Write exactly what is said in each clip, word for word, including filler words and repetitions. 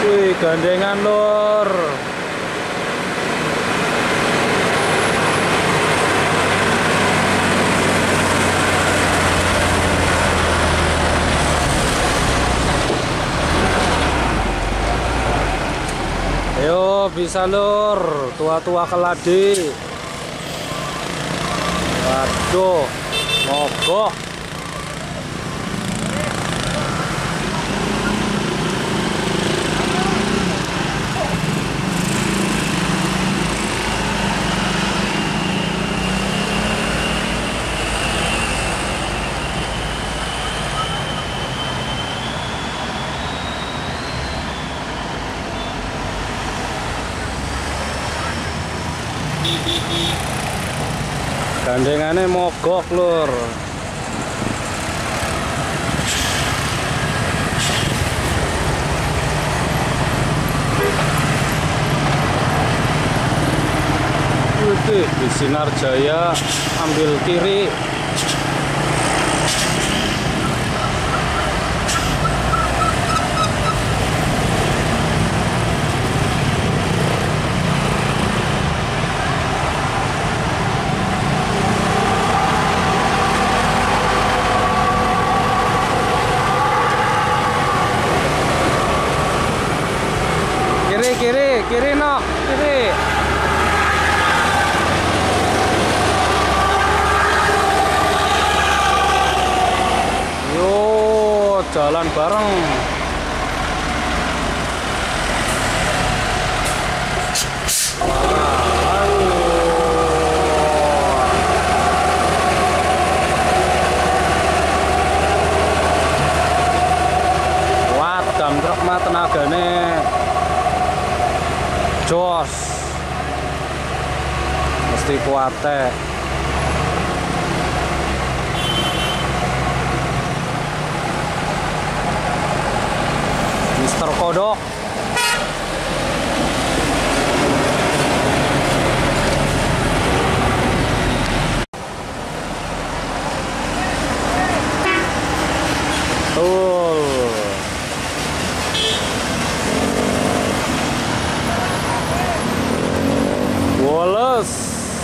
Wih, gandengan lur. Ayo bisa lur, tua-tua keladi. Waduh, mogok. Gandengannya mogok lur. Wih, di Sinar Jaya ambil kiri. Kiri, kiri, kiri no, kiri. Yo, jalan bareng. Kuat dam truk mah tenagane. Jos mesti kuate. Mister Kodok. Tuh. Wallace.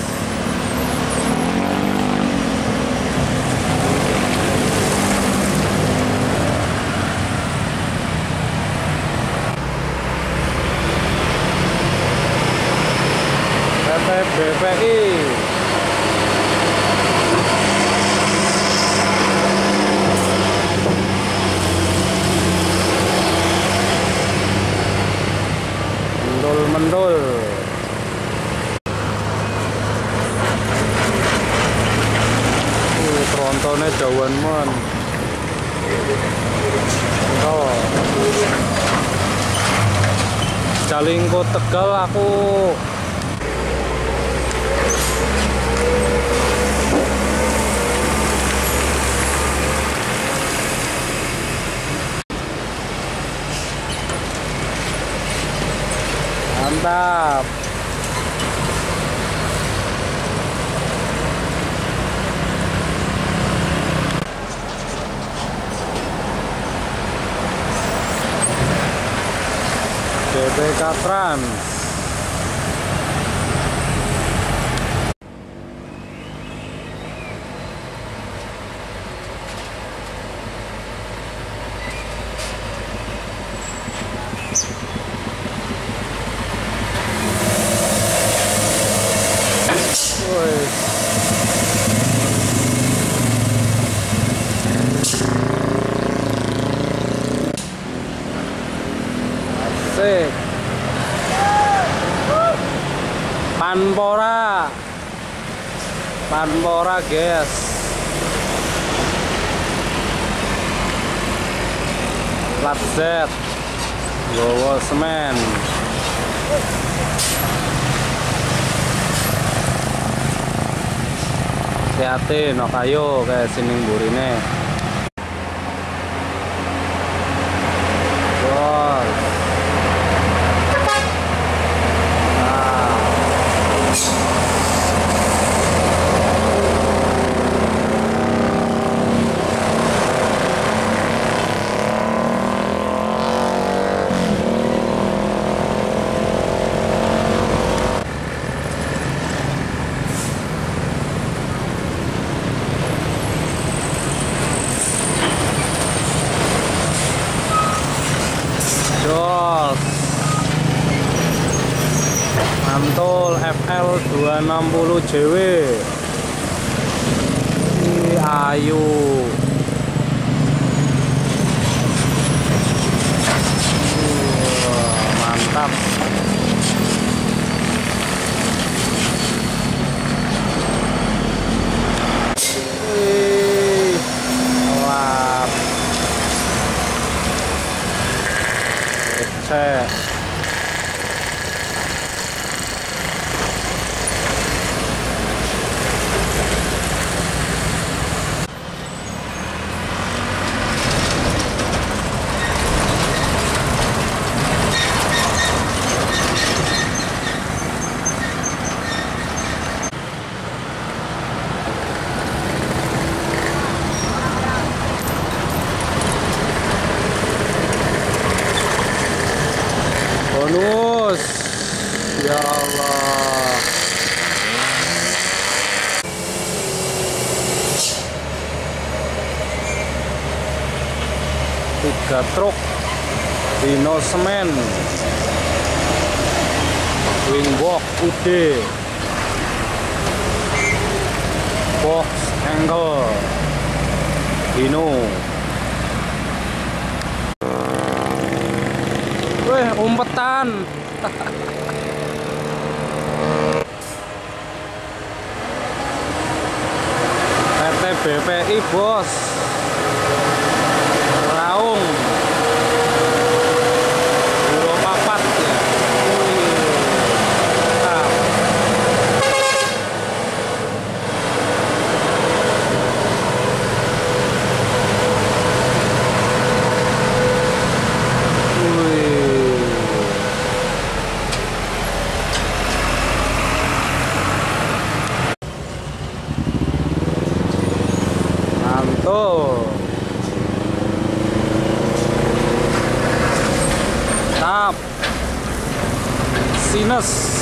P T B P I. Mendul-mendul. Trontonnya jauhan men. Oh. Jalingko Tegal aku. Mantap. D B K Trans. Asik. Panpora. Panpora, guys. Plat Z. Gowo semen. Hati-hati no kayu kayak sini burine. Bos. Nah. mantul F L dua enam nol J W. Ih, ayu. Uh, mantap. Wih, lap. Cek. Bonus, ya Allah. Tiga truk Dino Semen Wingwalk U D Box Angle Dino. Weh, umpetan. P T B P I bos. Raung. Euro papat ya. Wih. Nah. Mantul. Tap. Sinus.